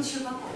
Иван Щербаков.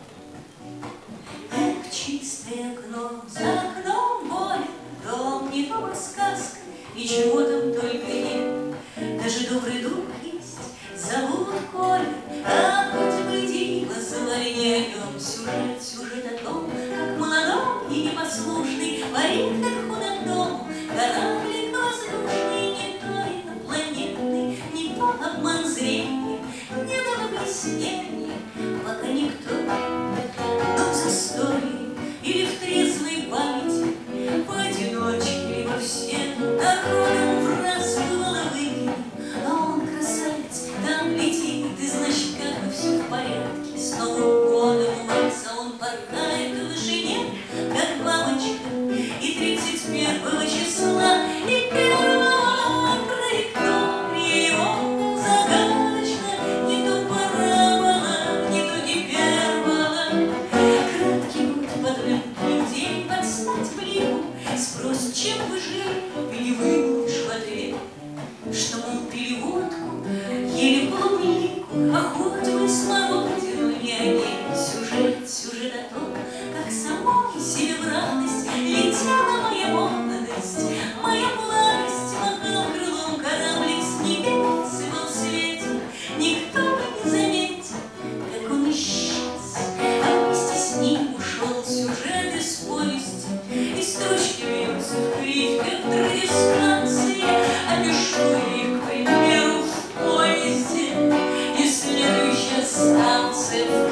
Эх, чистое окно, за окном море, дом не дома сказка, ничего там только нет. Даже добрый дух есть, зовут Коля, а хоть бы диво звали не о нем. Сюжет о том, как молодой и непослушный парик над худом кораблик воздушный, не то инопланетный, не то обман зрения, не дано объяснения, пока никто. Но в застолье или в трезвой памяти, поодиночке либо все народом враз бывало выпьем, а он, красавец, там летит, и значит, как бы все в порядке. С Новым годом у вас, а он порхает в вышине, как бабочка, и 31 числа, и 1-го траектория его загадочно, не то парабола, не то гипербола. Краткий год под рынком день под стать блику, спросит, чем вы жили, и не вымолвишь в ответ, что, мол, пили водку, ели клубнику, а хоть бы смородину не одели. Сюжет о том, как самой себе в радость летела моя молодость, моя благость, махал крылом кораблик с небес, и был светен, никто бы не заметил, как он исчез, а вместе с ним ушел сюжет из повести, и строчки вьются в кривках традискации. Опишу их, к примеру, в поезде, и следующая станция